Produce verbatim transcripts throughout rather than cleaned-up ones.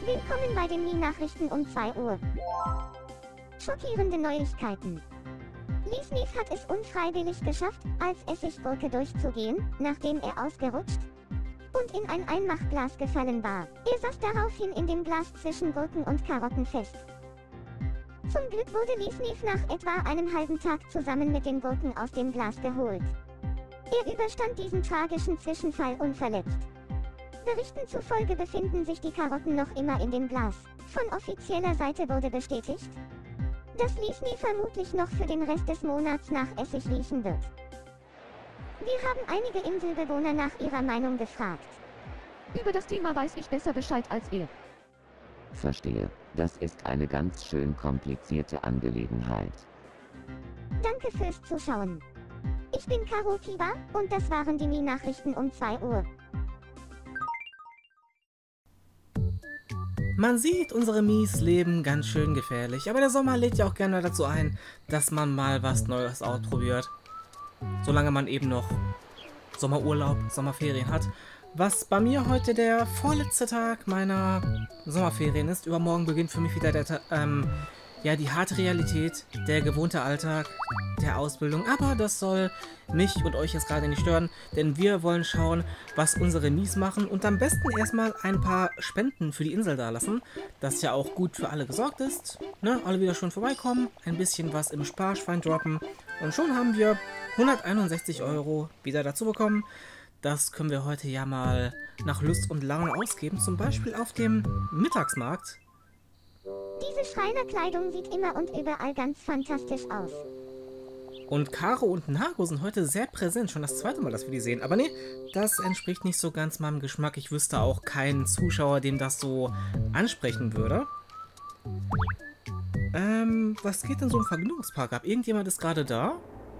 Willkommen bei den Mii-Nachrichten um zwei Uhr. Schockierende Neuigkeiten. Liesnief hat es unfreiwillig geschafft, als Essiggurke durchzugehen, nachdem er ausgerutscht und in ein Einmachglas gefallen war. Er saß daraufhin in dem Glas zwischen Gurken und Karotten fest. Zum Glück wurde Liesnief nach etwa einem halben Tag zusammen mit den Gurken aus dem Glas geholt. Er überstand diesen tragischen Zwischenfall unverletzt. Berichten zufolge befinden sich die Karotten noch immer in dem Glas. Von offizieller Seite wurde bestätigt, dass Liesnief vermutlich noch für den Rest des Monats nach Essig riechen wird. Wir haben einige Inselbewohner nach ihrer Meinung gefragt. Über das Thema weiß ich besser Bescheid als ihr. Verstehe. Das ist eine ganz schön komplizierte Angelegenheit. Danke fürs Zuschauen. Ich bin Karo Kiwa und das waren die Mii-Nachrichten um zwei Uhr. Man sieht, unsere Mies leben ganz schön gefährlich, aber der Sommer lädt ja auch gerne dazu ein, dass man mal was Neues ausprobiert. Solange man eben noch Sommerurlaub, Sommerferien hat. Was bei mir heute der vorletzte Tag meiner Sommerferien ist. Übermorgen beginnt für mich wieder der, ähm, ja, die harte Realität, der gewohnte Alltag der Ausbildung. Aber das soll mich und euch jetzt gerade nicht stören, denn wir wollen schauen, was unsere Mies machen und am besten erstmal ein paar Spenden für die Insel dalassen, dass ja auch gut für alle gesorgt ist. Ne? Alle wieder schon vorbeikommen, ein bisschen was im Sparschwein droppen und schon haben wir hunderteinundsechzig Euro wieder dazu bekommen. Das können wir heute ja mal nach Lust und Laune ausgeben, zum Beispiel auf dem Mittagsmarkt. Diese Schreinerkleidung sieht immer und überall ganz fantastisch aus. Und Karo und Nago sind heute sehr präsent, schon das zweite Mal, dass wir die sehen. Aber nee, das entspricht nicht so ganz meinem Geschmack. Ich wüsste auch keinen Zuschauer, dem das so ansprechen würde. Ähm, was geht denn so im Vergnügungspark ab? Irgendjemand ist gerade da?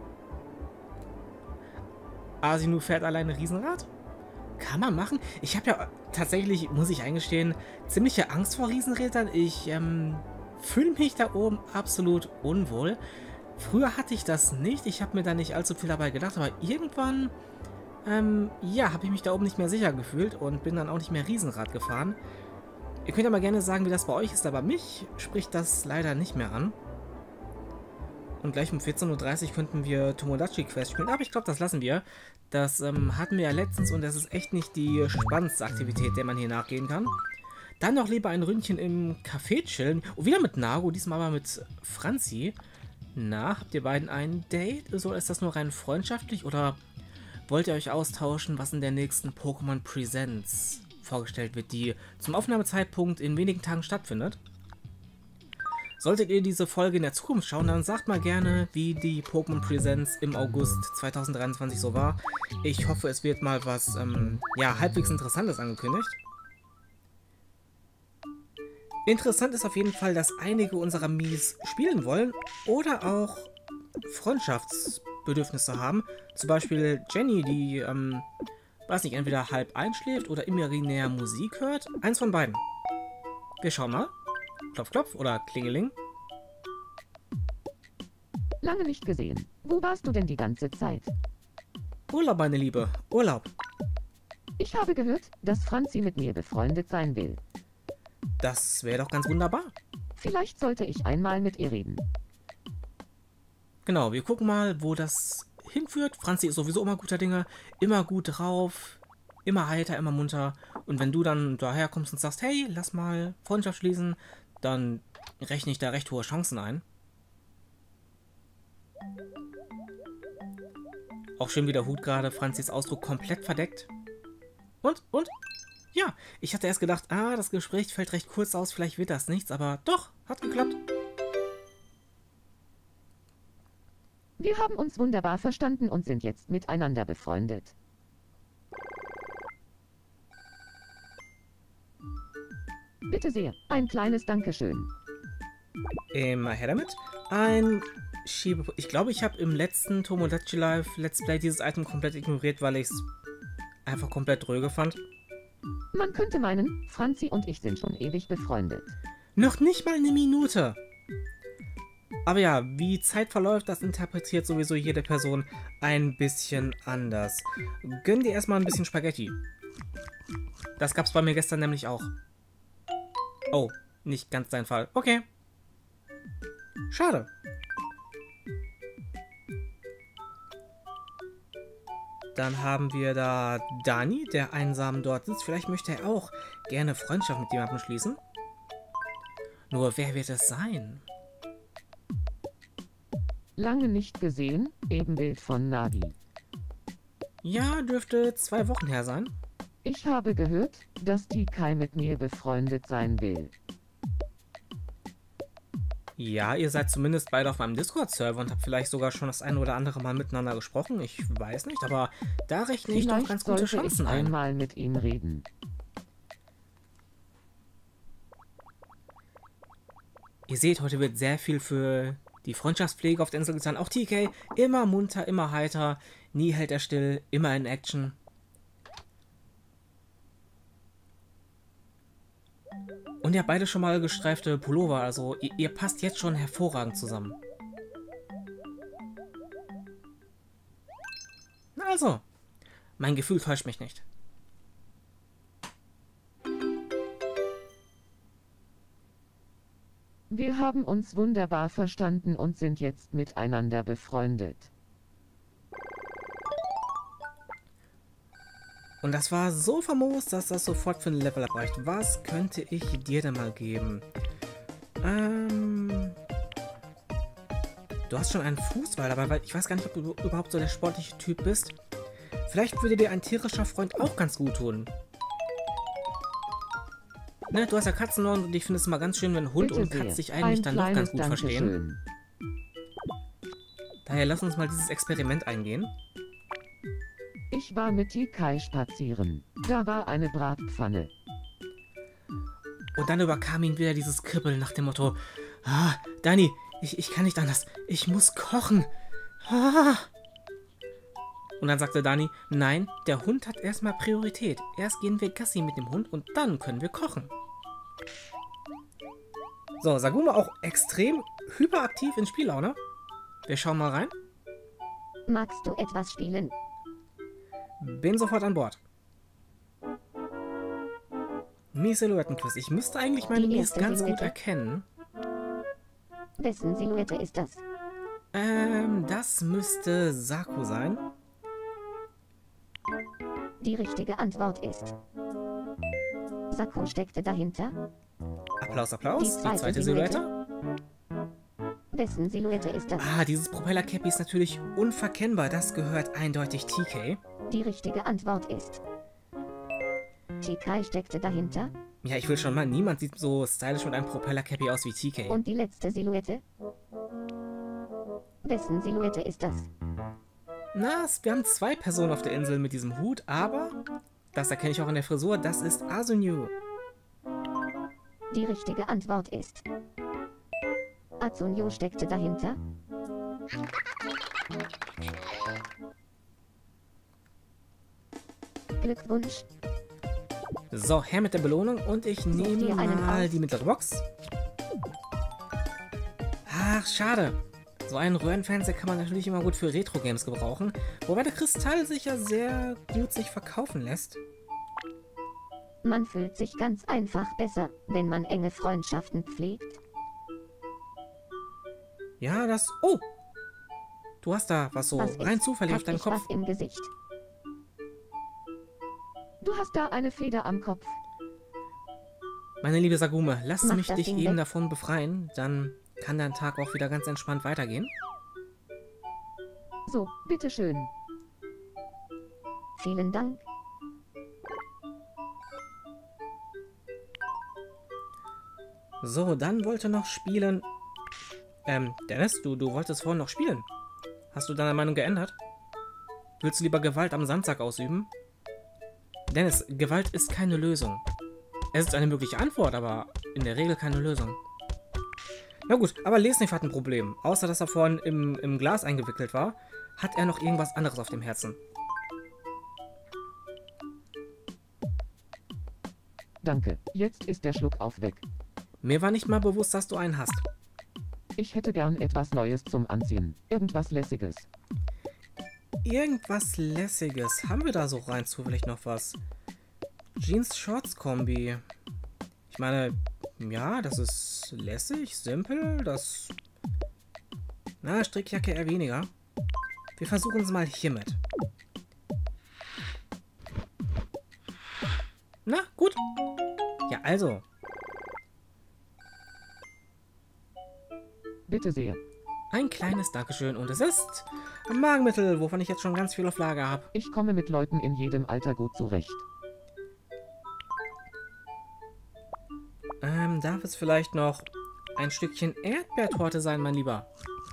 Asinu fährt alleine Riesenrad? Kann man machen? Ich habe ja tatsächlich, muss ich eingestehen, ziemliche Angst vor Riesenrädern. Ich ähm, fühle mich da oben absolut unwohl. Früher hatte ich das nicht. Ich habe mir da nicht allzu viel dabei gedacht. Aber irgendwann, ähm, ja, habe ich mich da oben nicht mehr sicher gefühlt und bin dann auch nicht mehr Riesenrad gefahren. Ihr könnt ja mal gerne sagen, wie das bei euch ist. Aber mich spricht das leider nicht mehr an. Und gleich um vierzehn Uhr dreißig könnten wir Tomodachi Quest spielen. Aber ich glaube, das lassen wir. Das ähm, hatten wir ja letztens und das ist echt nicht die spannendste Aktivität, der man hier nachgehen kann. Dann noch lieber ein Ründchen im Café chillen. Und wieder mit Nago, diesmal aber mit Franzi. Na, habt ihr beiden ein Date? So, ist das nur rein freundschaftlich oder wollt ihr euch austauschen, was in der nächsten Pokémon Presents vorgestellt wird, die zum Aufnahmezeitpunkt in wenigen Tagen stattfindet? Solltet ihr diese Folge in der Zukunft schauen, dann sagt mal gerne, wie die Pokémon Presents im August zweitausenddreiundzwanzig so war. Ich hoffe, es wird mal was, ähm, ja, halbwegs Interessantes angekündigt. Interessant ist auf jeden Fall, dass einige unserer Mies spielen wollen oder auch Freundschaftsbedürfnisse haben. Zum Beispiel Jenny, die, ähm, weiß nicht, entweder halb einschläft oder imaginär Musik hört. Eins von beiden. Wir schauen mal. Klopf, klopf oder Klingeling. Lange nicht gesehen. Wo warst du denn die ganze Zeit? Urlaub, meine Liebe. Urlaub. Ich habe gehört, dass Franzi mit mir befreundet sein will. Das wäre doch ganz wunderbar. Vielleicht sollte ich einmal mit ihr reden. Genau, wir gucken mal, wo das hinführt. Franzi ist sowieso immer guter Dinge, immer gut drauf, immer heiter, immer munter. Und wenn du dann daherkommst und sagst, hey, lass mal Freundschaft schließen, dann rechne ich da recht hohe Chancen ein. Auch schön wie der Hut gerade, Franzis Ausdruck komplett verdeckt. Und, und? Ja, ich hatte erst gedacht, ah, das Gespräch fällt recht kurz aus, vielleicht wird das nichts, aber doch, hat geklappt. Wir haben uns wunderbar verstanden und sind jetzt miteinander befreundet. Bitte sehr, ein kleines Dankeschön. Immer her damit. Ein Schiebe... Ich glaube, ich habe im letzten Tomodachi Live Let's Play dieses Item komplett ignoriert, weil ich es einfach komplett dröge fand. Man könnte meinen, Franzi und ich sind schon ewig befreundet. Noch nicht mal eine Minute. Aber ja, wie Zeit verläuft, das interpretiert sowieso jede Person ein bisschen anders. Gönn dir erstmal ein bisschen Spaghetti. Das gab's bei mir gestern nämlich auch. Oh, nicht ganz dein Fall. Okay. Schade. Dann haben wir da Dani, der einsam dort sitzt. Vielleicht möchte er auch gerne Freundschaft mit jemandem schließen. Nur wer wird es sein? Lange nicht gesehen, Ebenbild von Nagi. Ja, dürfte zwei Wochen her sein. Ich habe gehört, dass T K mit mir befreundet sein will. Ja, ihr seid zumindest beide auf meinem Discord-Server und habt vielleicht sogar schon das eine oder andere Mal miteinander gesprochen. Ich weiß nicht, aber da rechne ich doch ganz gute sollte Chancen ich ein. einmal mit ihm reden. Ihr seht, heute wird sehr viel für die Freundschaftspflege auf der Insel getan. Auch T K, immer munter, immer heiter, nie hält er still, immer in Action. Und ihr habt beide schon mal gestreifte Pullover, also ihr, ihr passt jetzt schon hervorragend zusammen. Na also, mein Gefühl täuscht mich nicht. Wir haben uns wunderbar verstanden und sind jetzt miteinander befreundet. Und das war so famos, dass das sofort für ein Level abreicht. Was könnte ich dir denn mal geben? Ähm... Du hast schon einen Fußball dabei, weil ich weiß gar nicht, ob du überhaupt so der sportliche Typ bist. Vielleicht würde dir ein tierischer Freund auch ganz gut tun. Ne, du hast ja Katzenohren und ich finde es immer ganz schön, wenn Hund Bitte und Katz sehr. sich eigentlich Ein dann doch ganz kleines gut verstehen. Dankeschön. Daher lass uns mal dieses Experiment eingehen. Ich war mit T K spazieren. Da war eine Bratpfanne. Und dann überkam ihn wieder dieses Kribbeln nach dem Motto: Ah, Dani, ich, ich kann nicht anders. Ich muss kochen. Ah. Und dann sagte Dani: Nein, der Hund hat erstmal Priorität. Erst gehen wir Gassi mit dem Hund und dann können wir kochen. So, Saguma auch extrem hyperaktiv in Spiellaune. Wir schauen mal rein. Magst du etwas spielen? Bin sofort an Bord. Mies Silhouettenquiz. Ich müsste eigentlich meine Die Mies erste ganz gut Silhouette. erkennen. Wessen Silhouette ist das? Ähm, das müsste Saku sein. Die richtige Antwort ist... Sakko steckte dahinter. Applaus, Applaus. Die Die zweite zweite Silhouette. Silhouette. Wessen Silhouette ist das? Ah, dieses Propeller-Cappy ist natürlich unverkennbar. Das gehört eindeutig T K. Die richtige Antwort ist... T K steckte dahinter. Ja, ich will schon mal, niemand sieht so stylisch mit einem Propeller-Cappy aus wie T K. Und die letzte Silhouette? Wessen Silhouette ist das? Na, es- wir haben zwei Personen auf der Insel mit diesem Hut, aber das erkenne ich auch an der Frisur, das ist Asunyu. Die richtige Antwort ist... Atsunyo steckte dahinter. Glückwunsch. So, her mit der Belohnung und ich nehme dir einen mal aus. die mittlere Box. Ach, schade. So einen Röhrenfernseher kann man natürlich immer gut für Retro-Games gebrauchen, wobei der Kristall sich ja sehr gut sich verkaufen lässt. Man fühlt sich ganz einfach besser, wenn man enge Freundschaften pflegt. Ja, das... Oh! Du hast da was so Was ist? rein zufällig Hab auf deinem ich Kopf. was im Gesicht? Du hast da eine Feder am Kopf. Meine liebe Sagume, lass Mach mich das dich Ding eben weg. davon befreien, dann kann dein Tag auch wieder ganz entspannt weitergehen. So, bitteschön. Vielen Dank. So, dann wollte noch spielen... Ähm, Dennis, du, du wolltest vorhin noch spielen. Hast du deine Meinung geändert? Willst du lieber Gewalt am Sandsack ausüben? Dennis, Gewalt ist keine Lösung. Es ist eine mögliche Antwort, aber in der Regel keine Lösung. Na gut, aber Lesniff hat ein Problem. Außer, dass er vorhin im, im Glas eingewickelt war, hat er noch irgendwas anderes auf dem Herzen. Danke. Jetzt ist der Schluck auf weg. Mir war nicht mal bewusst, dass du einen hast. Ich hätte gern etwas Neues zum Anziehen. Irgendwas Lässiges. Irgendwas Lässiges. Haben wir da so rein zufällig noch was? Jeans-Shorts-Kombi. Ich meine, Ja, das ist lässig, simpel, das... Na, Strickjacke eher weniger. Wir versuchen es mal hiermit. Na, gut. Ja, also. Bitte sehr. Ein kleines Dankeschön und es ist ein Magenmittel, wovon ich jetzt schon ganz viel auf Lager habe. Ich komme mit Leuten in jedem Alter gut zurecht. Ähm, darf es vielleicht noch ein Stückchen Erdbeertorte sein, mein Lieber?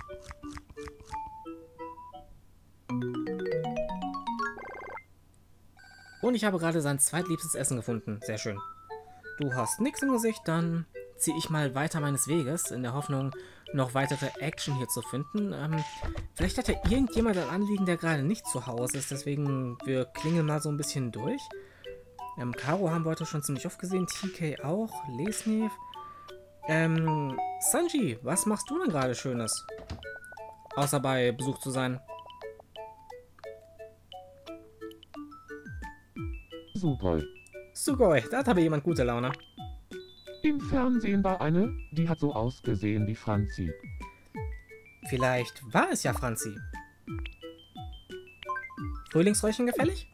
Und ich habe gerade sein zweitliebstes Essen gefunden. Sehr schön. Du hast nichts im Gesicht, dann ziehe ich mal weiter meines Weges, in der Hoffnung, noch weitere Action hier zu finden. Ähm, vielleicht hat ja irgendjemand ein Anliegen, der gerade nicht zu Hause ist, deswegen wir klingeln mal so ein bisschen durch. Ähm, Caro haben wir heute schon ziemlich oft gesehen, T K auch, Lesnev. Ähm, Sanji, was machst du denn gerade Schönes? Außer bei Besuch zu sein. Super. Sugoi, da hat aber jemand gute Laune. Im Fernsehen war eine, die hat so ausgesehen wie Franzi. Vielleicht war es ja Franzi. Frühlingsräuchchen gefällig?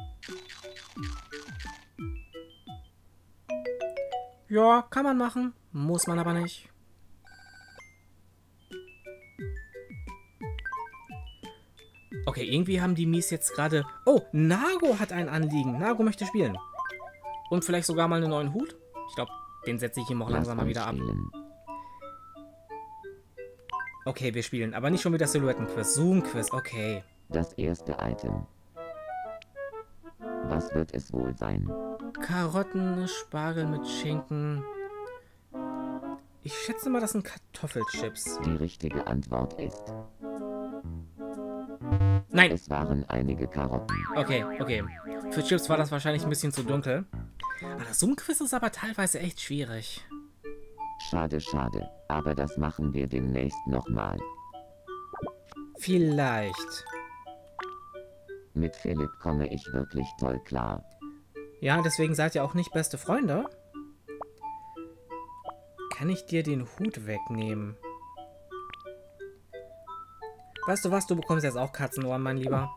Ja, kann man machen. Muss man aber nicht. Okay, irgendwie haben die Mies jetzt gerade... Oh, Nago hat ein Anliegen. Nago möchte spielen. Und vielleicht sogar mal einen neuen Hut. Ich glaube, den setze ich ihm auch langsam mal wieder ab. Okay, wir spielen. Aber nicht schon wieder Silhouettenquiz. Zoom-Quiz, okay. Das erste Item. Was wird es wohl sein? Karotten, Spargel mit Schinken. Ich schätze mal, das sind Kartoffelchips. Die richtige Antwort ist... Nein! Es waren einige Karotten. Okay, okay. Für Chips war das wahrscheinlich ein bisschen zu dunkel. Aber das Zoom-Quiz ist aber teilweise echt schwierig. Schade, schade. Aber das machen wir demnächst nochmal. Vielleicht. Mit Philipp komme ich wirklich toll klar. Ja, deswegen seid ihr auch nicht beste Freunde. Kann ich dir den Hut wegnehmen? Weißt du was, du bekommst jetzt auch Katzenohren, mein Lieber.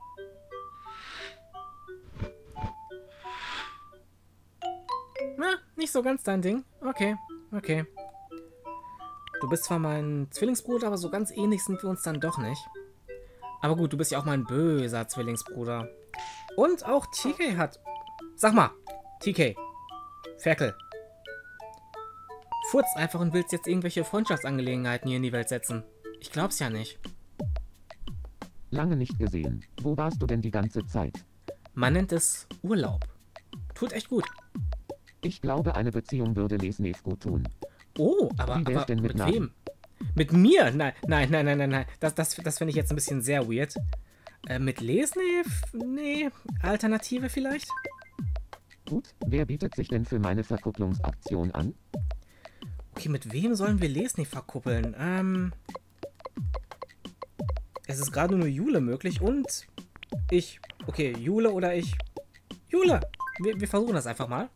Na, nicht so ganz dein Ding. Okay, okay. Du bist zwar mein Zwillingsbruder, aber so ganz ähnlich sind wir uns dann doch nicht. Aber gut, du bist ja auch mein böser Zwillingsbruder. Und auch T K hat... Sag mal, T K. Ferkel. Furzt einfach und willst jetzt irgendwelche Freundschaftsangelegenheiten hier in die Welt setzen. Ich glaub's ja nicht. Lange nicht gesehen. Wo warst du denn die ganze Zeit? Man nennt es Urlaub. Tut echt gut. Ich glaube, eine Beziehung würde Lesnev gut tun. Oh, aber, Wie wär's aber denn mit mit Namen? wem? Mit mir? Nein, nein, nein, nein, nein, nein. Das, das, das finde ich jetzt ein bisschen sehr weird. Äh, mit Lesnev? Nee. Alternative vielleicht? Gut, wer bietet sich denn für meine Verkupplungsaktion an? Okay, mit wem sollen wir Lesnev verkuppeln? Ähm... Es ist gerade nur Jule möglich und ich. Okay, Jule oder ich. Jule! Wir, wir versuchen das einfach mal.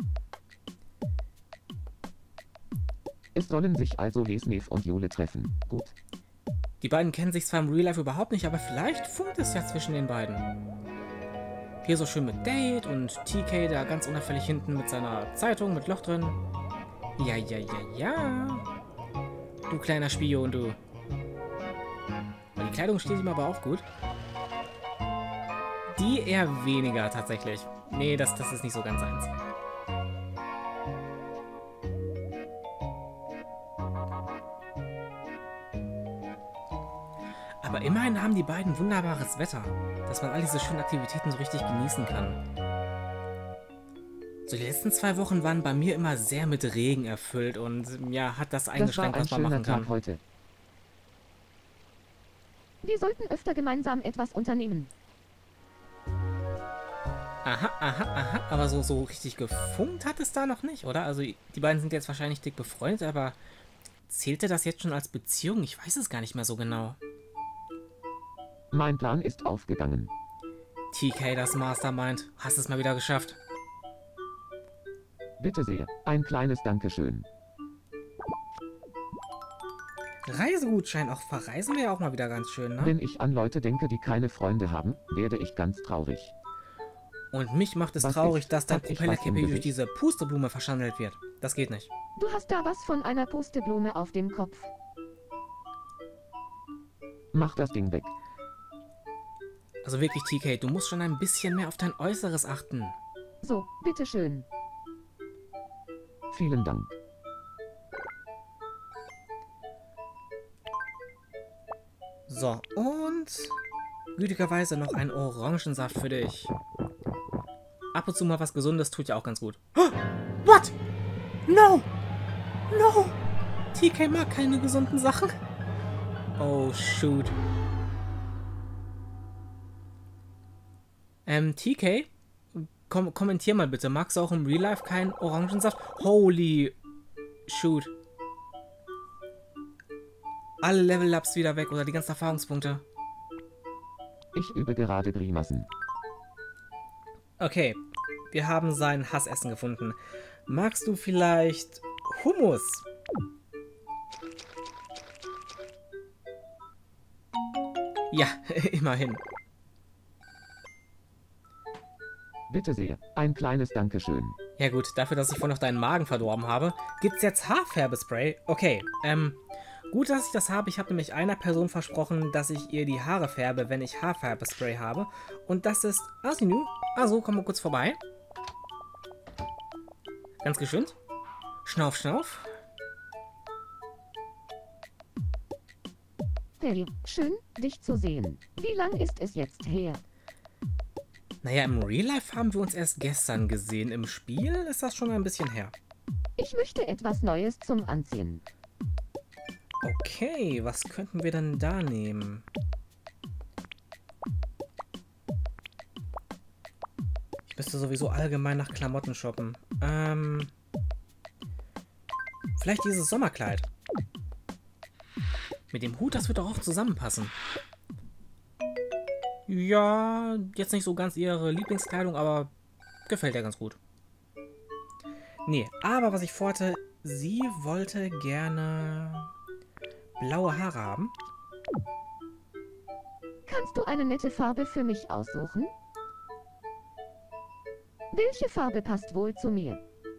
Es sollen sich also Lesnev und Jule treffen. Gut. Die beiden kennen sich zwar im Real Life überhaupt nicht, aber vielleicht funkt es ja zwischen den beiden. Hier so schön mit Date und T K da ganz unauffällig hinten mit seiner Zeitung mit Loch drin. Ja, ja, ja, ja. Du kleiner Spion, du. Die Kleidung steht ihm aber auch gut. Die eher weniger tatsächlich. Nee, das, das ist nicht so ganz eins. Aber immerhin haben die beiden wunderbares Wetter, dass man all diese schönen Aktivitäten so richtig genießen kann. So die letzten zwei Wochen waren bei mir immer sehr mit Regen erfüllt und ja, hat das eingeschränkt, was man machen kann. Tag heute. Wir sollten öfter gemeinsam etwas unternehmen. Aha, aha, aha. Aber so, so richtig gefunkt hat es da noch nicht, oder? Also die beiden sind jetzt wahrscheinlich dick befreundet, aber zählte das jetzt schon als Beziehung? Ich weiß es gar nicht mehr so genau. Mein Plan ist aufgegangen. T K, das Mastermind. Hast es mal wieder geschafft. Bitte sehr, ein kleines Dankeschön. Reisegutschein. Auch verreisen wir ja auch mal wieder ganz schön, ne? Wenn ich an Leute denke, die keine Freunde haben, werde ich ganz traurig. Und mich macht es Was traurig, ist? dass dein Hab ich Propellerkäppi was im durch Gesicht? diese Pusteblume verschandelt wird. Das geht nicht. Du hast da was von einer Pusteblume auf dem Kopf. Mach das Ding weg. Also wirklich, T K, du musst schon ein bisschen mehr auf dein Äußeres achten. So, bitteschön. Vielen Dank. So, und gütigerweise noch ein Orangensaft für dich. Ab und zu mal was Gesundes tut ja auch ganz gut. Oh, what? No! No! T K mag keine gesunden Sachen. Oh, shoot. Ähm, T K? Kom kommentier mal bitte. Magst du auch im Real Life keinen Orangensaft? Holy shoot. Alle Level-Ups wieder weg oder die ganzen Erfahrungspunkte. Ich übe gerade Grimassen. Okay, wir haben sein Hassessen gefunden. Magst du vielleicht Hummus? Ja, immerhin. Bitte sehr, ein kleines Dankeschön. Ja gut, dafür, dass ich vorhin noch deinen Magen verdorben habe, gibt's jetzt Haarfärbespray. Okay, ähm, gut, dass ich das habe. Ich habe nämlich einer Person versprochen, dass ich ihr die Haare färbe, wenn ich Haarfärbespray habe. Und das ist Asinu. Also, komm mal kurz vorbei. Ganz geschwind. Schnauf, schnauf. Hey, schön, dich zu sehen. Wie lang ist es jetzt her? Naja, im Real Life haben wir uns erst gestern gesehen. Im Spiel ist das schon ein bisschen her. Ich möchte etwas Neues zum Anziehen. Okay, was könnten wir denn da nehmen? Ich müsste sowieso allgemein nach Klamotten shoppen. Ähm. Vielleicht dieses Sommerkleid. Mit dem Hut, das wird doch auch zusammenpassen. Ja, jetzt nicht so ganz ihre Lieblingskleidung, aber gefällt ihr ganz gut. Nee, aber was ich vorhatte, sie wollte gerne blaue Haare haben. Kannst du eine nette Farbe für mich aussuchen? Welche Farbe passt wohl zu mir?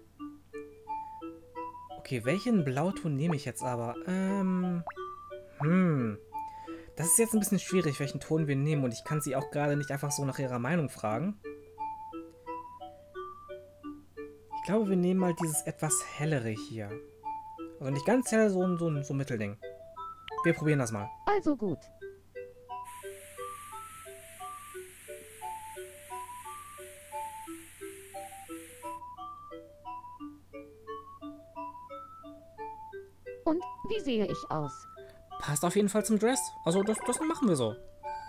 Okay, welchen Blauton nehme ich jetzt aber? Ähm, hm. Das ist jetzt ein bisschen schwierig, welchen Ton wir nehmen. Und ich kann sie auch gerade nicht einfach so nach ihrer Meinung fragen. Ich glaube, wir nehmen mal dieses etwas hellere hier. Also nicht ganz hell, so ein, so ein, so ein Mittelding. Wir probieren das mal. Also gut. Und wie sehe ich aus? Passt auf jeden Fall zum Dress. Also das, das machen wir so.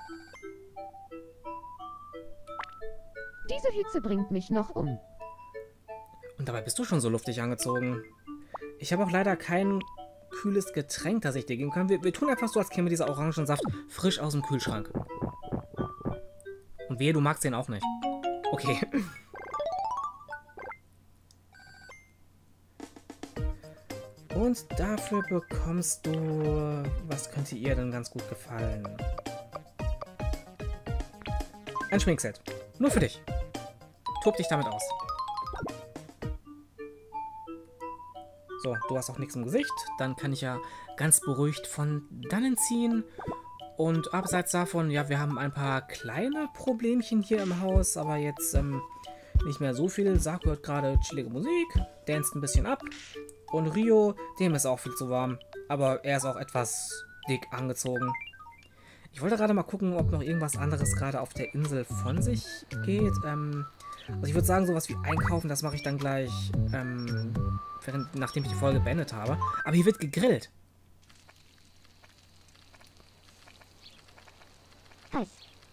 Diese Hitze bringt mich noch um. Und dabei bist du schon so luftig angezogen. Ich habe auch leider kein kühles Getränk, das ich dir geben kann. Wir, wir tun einfach so, als käme dieser Orangensaft frisch aus dem Kühlschrank. Und wehe, du magst den auch nicht. Okay. Und dafür bekommst du... Was könnte ihr denn ganz gut gefallen? Ein Schminkset. Nur für dich. Tob dich damit aus. So, du hast auch nichts im Gesicht. Dann kann ich ja ganz beruhigt von dannen ziehen. Und abseits davon, ja, wir haben ein paar kleine Problemchen hier im Haus. Aber jetzt ähm, nicht mehr so viel. Saku hört gerade chillige Musik. Danst ein bisschen ab. Und Rio, dem ist auch viel zu warm. Aber er ist auch etwas dick angezogen. Ich wollte gerade mal gucken, ob noch irgendwas anderes gerade auf der Insel von sich geht. Ähm, also ich würde sagen, sowas wie einkaufen, das mache ich dann gleich, ähm, während, nachdem ich die Folge beendet habe. Aber hier wird gegrillt. Heiß.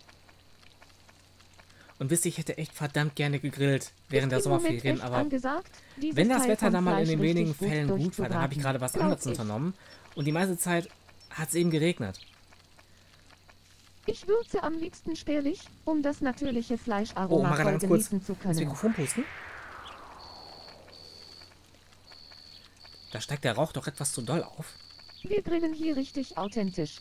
Und wisst ihr, ich hätte echt verdammt gerne gegrillt während der Ist im Moment Sommerferien, echt aber angesagt, dieses wenn das Teil Wetter vom dann mal in Fleisch den wenigen richtig Fällen gut war, dann habe ich durchzubraten. gerade was Glaub anderes ich. unternommen. Und die meiste Zeit hat es eben geregnet. Ich würze am liebsten spärlich, um das natürliche Oh, Fleischaroma mach voll ganz kurz genießen zu das können. Mikrofon pusten. Da steigt der Rauch doch etwas zu doll auf. Wir grillen hier richtig authentisch.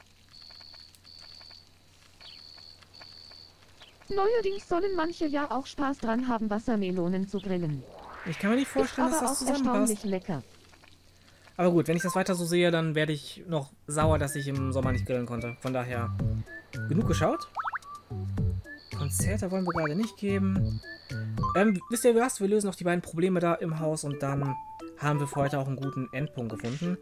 Neuerdings sollen manche ja auch Spaß dran haben, Wassermelonen zu grillen. Ich kann mir nicht vorstellen, Ist dass aber das auch erstaunlich zusammenpasst. lecker. Aber gut, wenn ich das weiter so sehe, dann werde ich noch sauer, dass ich im Sommer nicht grillen konnte. Von daher, genug geschaut. Konzerte wollen wir gerade nicht geben. Ähm, wisst ihr was? Wir lösen noch die beiden Probleme da im Haus und dann haben wir für heute auch einen guten Endpunkt gefunden.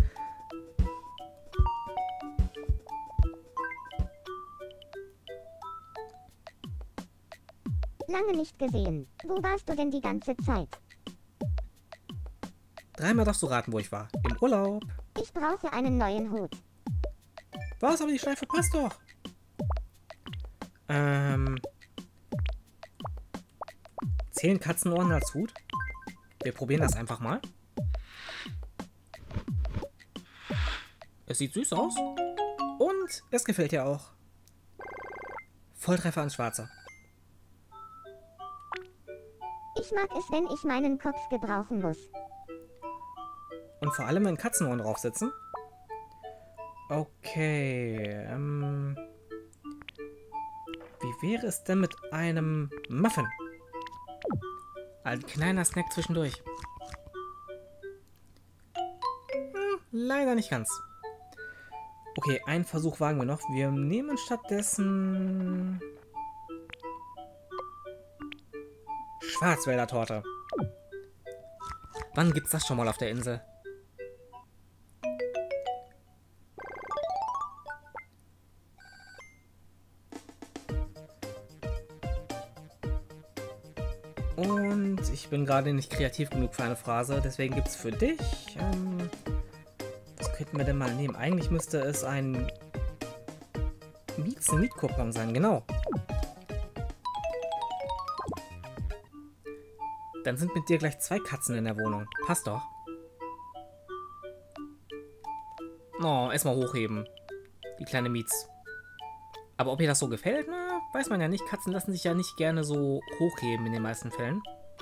Lange nicht gesehen. Wo warst du denn die ganze Zeit? Dreimal darfst du raten, wo ich war. Im Urlaub. Ich brauche einen neuen Hut. Was? Aber die Schleife passt doch. Ähm. Zählen Katzenohren als Hut? Wir probieren das einfach mal. Es sieht süß aus. Und es gefällt dir auch. Volltreffer ans Schwarze. Ich mag es, wenn ich meinen Kopf gebrauchen muss. Und vor allem, wenn Katzenohren drauf sitzen. Okay. Ähm, wie wäre es denn mit einem Muffin? Ein kleiner Snack zwischendurch. Hm, leider nicht ganz. Okay, einen Versuch wagen wir noch. Wir nehmen stattdessen Schwarzwälder Torte. Wann gibt's das schon mal auf der Insel? Und ich bin gerade nicht kreativ genug für eine Phrase, deswegen gibt es für dich, ähm, was könnten wir denn mal nehmen? Eigentlich müsste es ein Mietz-Miet-Coupon sein, genau. Dann sind mit dir gleich zwei Katzen in der Wohnung. Passt doch. Oh, erstmal hochheben. Die kleine Mietz. Aber ob ihr das so gefällt, na, weiß man ja nicht. Katzen lassen sich ja nicht gerne so hochheben in den meisten Fällen.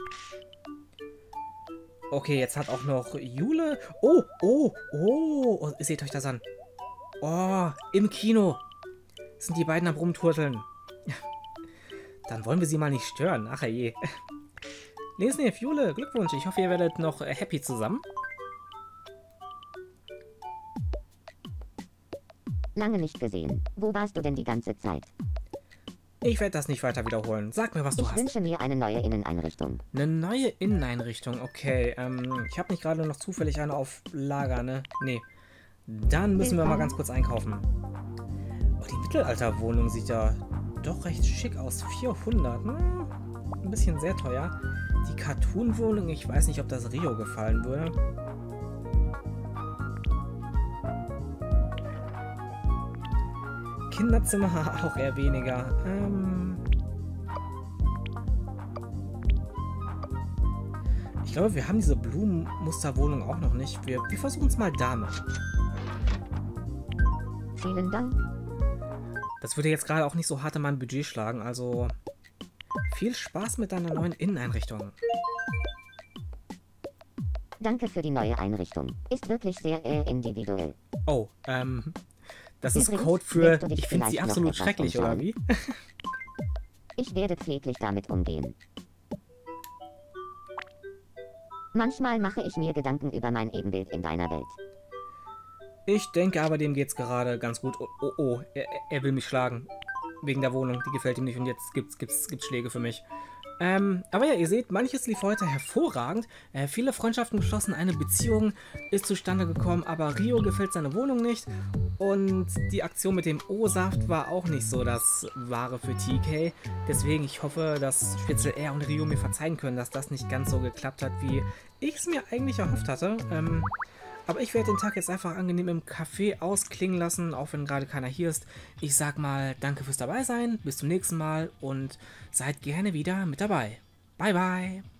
Okay, jetzt hat auch noch Jule... Oh, oh, oh, oh, seht euch das an. Oh, im Kino sind die beiden am Rumturteln. Dann wollen wir sie mal nicht stören. Ach je. Lesnev, Jule, Glückwunsch. Ich hoffe, ihr werdet noch äh, happy zusammen. Lange nicht gesehen. Wo warst du denn die ganze Zeit? Ich werde das nicht weiter wiederholen. Sag mir, was du Ich hast. wünsche mir eine neue Inneneinrichtung. Eine neue Inneneinrichtung. Okay, ähm, ich habe nicht gerade noch zufällig eine auf Lager, ne? Nee. Dann müssen wir mal ganz kurz einkaufen. Oh, die Mittelalterwohnung sieht ja doch recht schick aus. vierhundert, hm, ein bisschen sehr teuer. Die Cartoon-Wohnung, ich weiß nicht, ob das Rio gefallen würde. Kinderzimmer auch eher weniger. Ähm ich glaube, wir haben diese Blumenmusterwohnung auch noch nicht. Wir, wir versuchen es mal damit. Vielen Dank. Das würde jetzt gerade auch nicht so hart in mein Budget schlagen, also viel Spaß mit deiner neuen Inneneinrichtung. Danke für die neue Einrichtung. Ist wirklich sehr äh, individuell. Oh, ähm, das ist Übrigens, Code für, willst du dich ich finde sie vielleicht noch absolut etwas schrecklich, oder umschauen? wie? Ich werde pfleglich damit umgehen. Manchmal mache ich mir Gedanken über mein Ebenbild in deiner Welt. Ich denke aber, dem geht's gerade ganz gut. Oh, oh, oh, er, er will mich schlagen. Wegen der Wohnung, die gefällt ihm nicht und jetzt gibt's, gibt's, gibt's Schläge für mich. Ähm, aber ja, ihr seht, manches lief heute hervorragend. Äh, viele Freundschaften geschlossen, eine Beziehung ist zustande gekommen, aber Rio gefällt seine Wohnung nicht. Und die Aktion mit dem O-Saft war auch nicht so das Wahre für T K. Deswegen, ich hoffe, dass Spitzel R und Rio mir verzeihen können, dass das nicht ganz so geklappt hat, wie ich es mir eigentlich erhofft hatte. Ähm, aber ich werde den Tag jetzt einfach angenehm im Café ausklingen lassen, auch wenn gerade keiner hier ist. Ich sag mal, danke fürs Dabeisein, bis zum nächsten Mal und seid gerne wieder mit dabei. Bye, bye.